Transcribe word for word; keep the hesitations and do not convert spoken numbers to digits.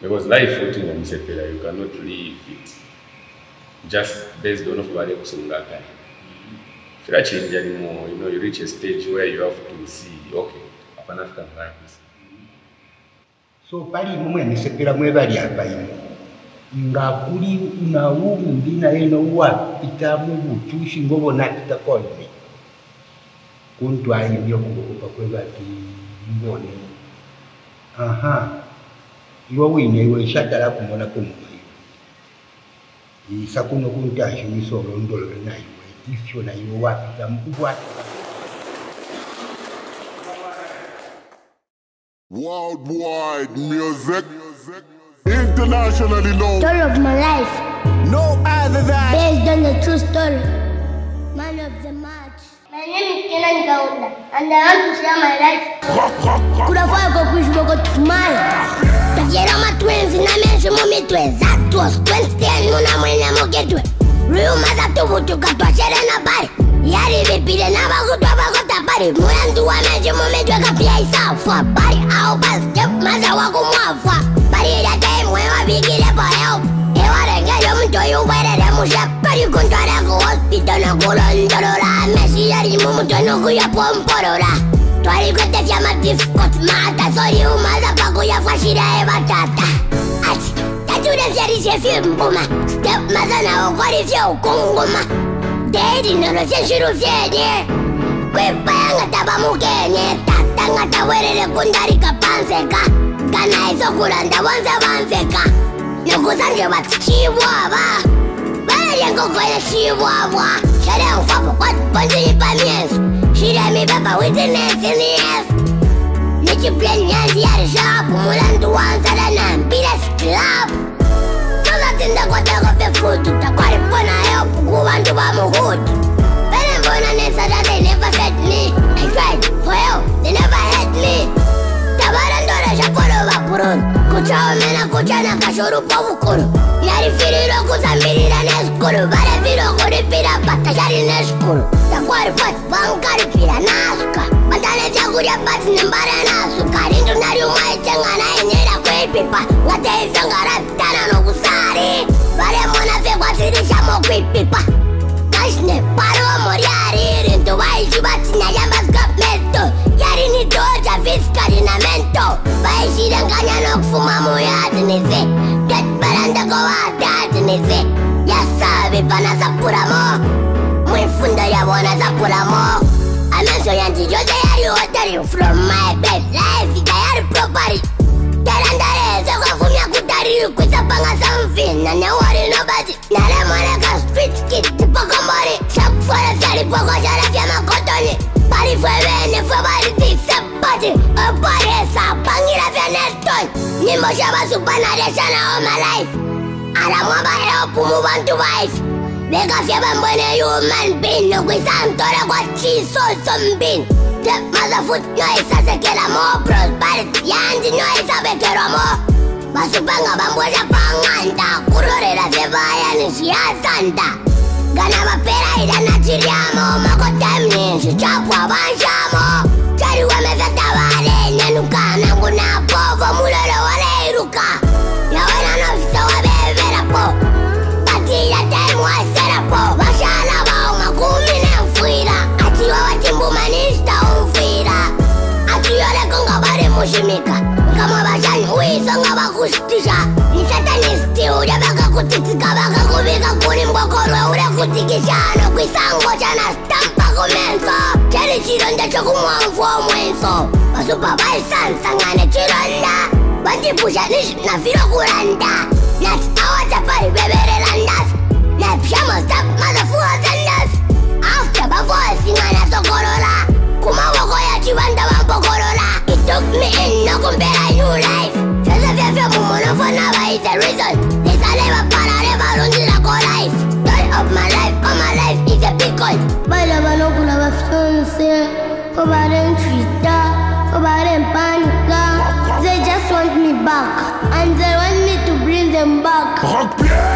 Because life floating on Sepela, you cannot live it just based on Fubale Kusungaka. If you change anymore, you know, you reach a stage where you have to see, okay, upon African values. So, pali mwe ni Sepela mwe bali hapa ino. Nga kuli una umu mbina eno wa pita mungu tushi ngobo na pita kolme. Kuntu ayi yokupa kwe bati mbone. Aha. Iwa wine iwe shatala kumona kumwe. Isakuno kuntashi misoro ndolo na iwe. Ifyo na iwe wapita mkubwa. Worldwide music. Internationally known. Story of my life. No other than. Based on the true story. Man of the match. My name is Kenan Kaunda, and I want to share my life. Could have found a wish to go to smile. The Yerama twins in a mention mommy twins. That was twenty and Muna Muna Mogetwe. Real mother to go to Katoshare and a body. Yari repeat and never go to a body. Murandu, I mention mommy to a place out for body. I'll pass the mother Wakumwa. Body that time when I begin up for help. You want to get them to you where the Musha, but you can try to go hospital and go on Dora. Messi, Mumu, to know who you're from Porora. Try to get the Yamatif, but Mata, so you mother Pagoya Fashida Evatata. That's what I said is a film, Boma. Step mother now, what is your Kongoma? Dead in the century of Yedi. Quit buying a Tabamukene, Tatanga, where the Kundarika Panseka. Kana is a good and the ones of Anseka. No good under what she wava. But I go for the she wava. Shut down for what punching by me. She let me pepper with the next in the ass. Let you blend Yancy at the shop. Mulan to one side and beat a club. So that's in the water of the food. To the quarry when I help go on to my hood. But I'm born on this that they never fed me. I cried for help, they never had me. Tabarandora Japoro Vapuron. Kucha mena kucha na kashuru pavukuru. Yari firiro kuzambiri na neskuru. Bare viro kuri pira pata yari neskuru. Takwari pat bankari pira nasuka. Batane vyakuria pati nembare nasuka. Rindu nari umai chenga na enyera kwe pipa. Ngate ifyangara pitana no kusari. Bare mona fekwa sirisha mo kwe pipa. Kashne paro moriari. Rindu waishi bati na yambas kapmeto. Yari ni doja viskari na mento. Waishi danganya no kufuma moyati nize. Get baranda go atati nize. Yasabi pana zapura mo. Mwifunda ya wana zapura mo. Amenso yanti jose yari hotari. From my bed life ika yari property. Terandare zoko fumya kutari. Kuisa panga samfin na ne worry nobody. Nare moneka street kid tipo komori. Shak fora sari poko shara fiama kotoni. Pari fue bene fue bari tisa pati. O pari esa pangira fianeton. Nimbo shaba supanare shana all my life. Ara mwaba help move on to wife. Vega fiaba mbwene human being. No kuisantore kwa chiso zombin. Step motherfoot no isa sekela mo. Prosperity yanji no isa bekero mo. Basupanga bambwesha panganda. Kurorera sevaya nishia santa. Gana mapera ida na chiriamo. Mako temni shichapwa banshamo. Chari wamefekta wale nyanuka. Nangu na povo mulolo wale iruka. Ya wena nofisa wabevera po. Pati ya temu wasera po. Bashala wao makumi na mfuira. Ati wa watimbu manista umfuira. Ati yole konga bari mushimika. Kama bashani uiso nga bakustisha. Ni satanisti uja baka kutitika baka kubika kuni mkokorwe ure kutikisha. No kuisango chana stampa kumenso. Cheri chironda choku mwamfu o mwenso. Basupa baisan sangane chironda. Bantipusha nishi na firo kuranda. Nats awata pari bebere landas. Nepshamo stop motherfucker zandas. After before singana sokorola. Kuma wako ya chibanda wampokorola. It took me in no compare new life. Sasa vya vya mumono for never is the reason. This a never para never run to the life. Story of my life, all my life is a big one. Baila banokula bafyonse. Fobaren trita. Fobaren panika. They just want me back. And they want me to bring them back. Rock